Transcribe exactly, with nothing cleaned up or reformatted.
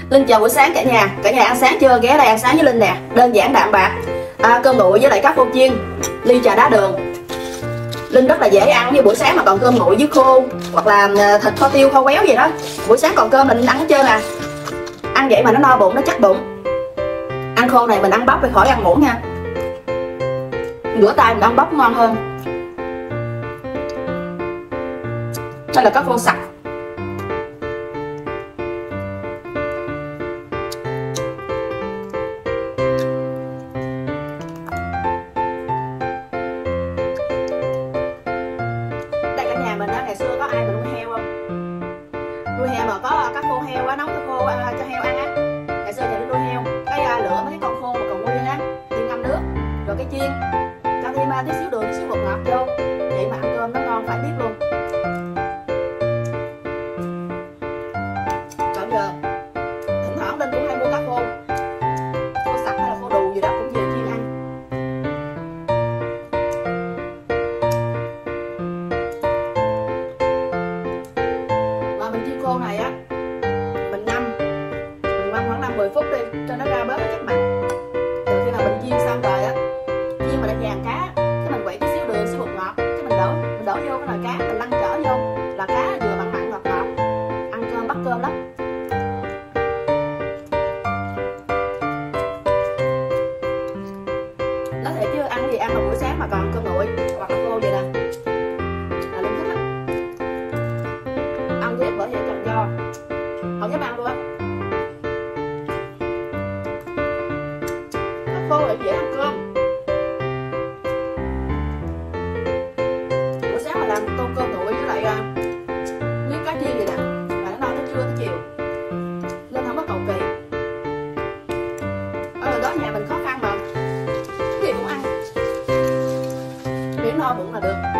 Linh chào buổi sáng cả nhà. Cả nhà ăn sáng chưa? Ghé đây ăn sáng với Linh nè. Đơn giản đạm bạc, à, cơm nguội với lại cá khô chiên, ly trà đá đường. Linh rất là dễ ăn, như buổi sáng mà còn cơm nguội với khô hoặc là thịt kho tiêu kho quéo gì đó, buổi sáng còn cơm là Linh ăn hết trơn à. Ăn vậy mà nó no bụng, nó chắc bụng. Ăn khô này mình ăn bắp phải khỏi ăn muỗng nha. Rửa tay mình ăn bắp ngon hơn. Đây là cá khô sặc. Đây cả nhà mình á, ngày xưa có ai mà nuôi heo không? Nuôi heo mà có cá khô heo á, nấu cá khô à, cho heo ăn á. Ngày xưa nhà Linh nuôi heo, cái à, lựa mấy cái con khô mà còn nguyên á, đi ngâm nước, rồi cái chiên, cho thêm à, tí xíu đường, tí xíu bột ngọt vô, vậy mà ăn cơm nó ngon phải biết luôn. Còn giờ thỉnh thoảng Linh cũng hay mua cá khô, khô sặc hay là khô đù gì đó cũng về chiên ăn. Mà mình chiên khô này á, mình ngâm, mình ngâm khoảng năm mười phút đi cho nó ra bớt cái chất mặn. Từ khi nào mình chiên xong rồi á, chiên mà đã vàng cá, cái mình quậy tí xíu đường, xíu bột ngọt, cái mình đổ, mình đổ vô cái nồi cá, mình lăn trở vô là cá vừa mặn mặn ngọt ngọt, ăn cơm bắt cơm lắm. Nói thiệt chứ ăn gì ăn mà buổi sáng mà còn cơm nguội hoặc là khô vậy nè là Linh thích lắm. Ăn tiếp bởi vậy chồng do không dám ăn luôn á. Cá khô lại dễ ăn cơm. Buổi sáng mà làm tô cơm nguội với lại uh, miếng cá chiên vậy nè là nó no tới trưa tới chiều. Linh không có cầu kỳ. Ở đó nhà mình khó khăn mà cái gì cũng ăn, miễn no bụng là được.